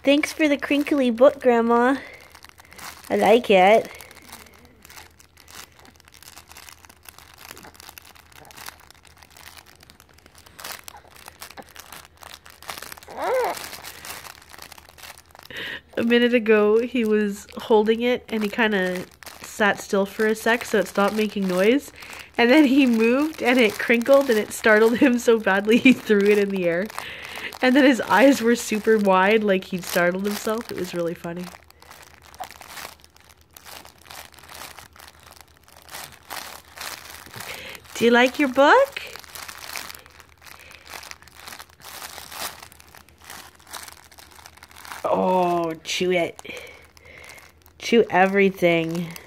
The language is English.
Thanks for the crinkly book, Grandma. I like it. A minute ago, he was holding it and he kind of sat still for a sec so it stopped making noise. And then he moved and it crinkled and it startled him so badly he threw it in the air. And then his eyes were super wide like he'd startled himself. It was really funny. Do you like your book? Oh, chew it. Chew everything.